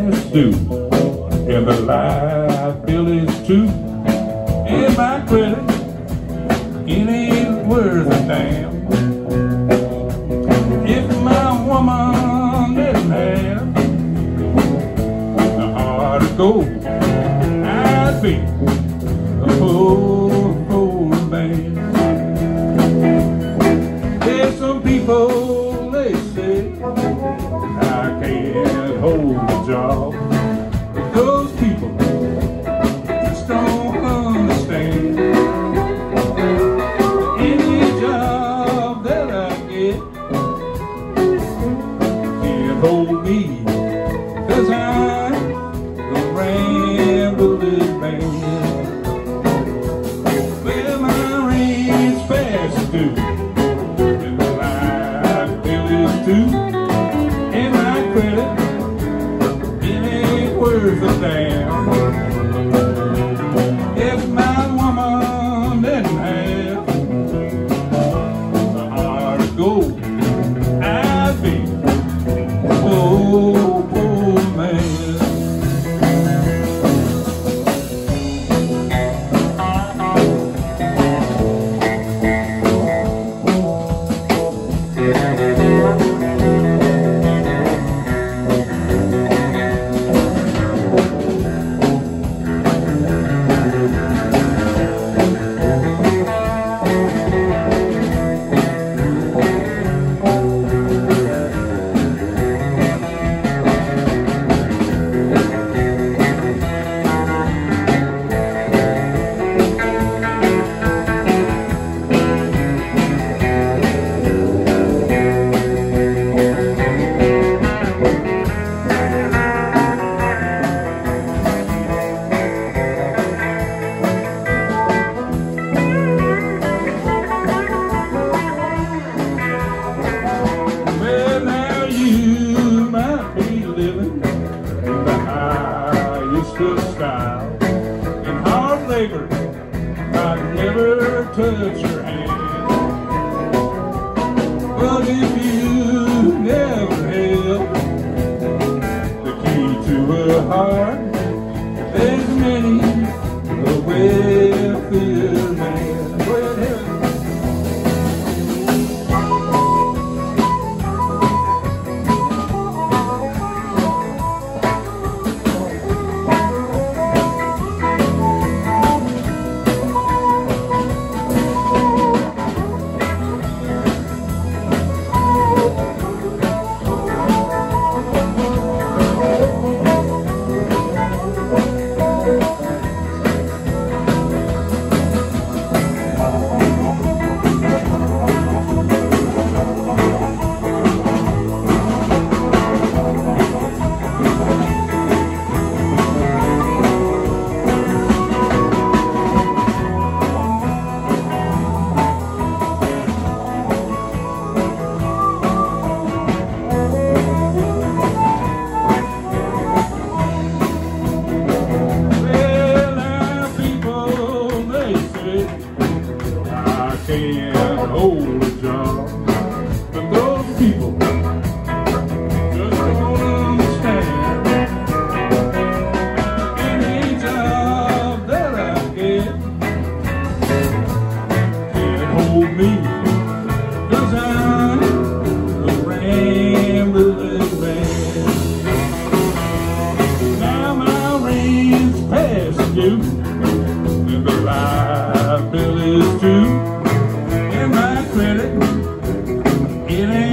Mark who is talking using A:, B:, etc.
A: past due, and the light bill is too. And my credit, it ain't worth a damn. If my woman didn't have the heart of gold, I'd be a poor man. There's some people, they say, I can't hold a job. But those people just don't understand. Any job that I get can't hold me, 'cause I'm the Ramblin' man. Well, my rent's past due, and the light bill is too. And my credit, it ain't worth a damn. If my woman didn't have the heart of gold, I'd be a poor man. Style and hard labor, I'd never touch your hand. But if you never held the key to a heart, there's many a welfare man. Go ahead, can't hold a job, but those people just don't understand. Any job that I get can't hold me, 'cause I'm the Ramblin' man. Now my rent's past due, and the light bill is too. My credit, it ain't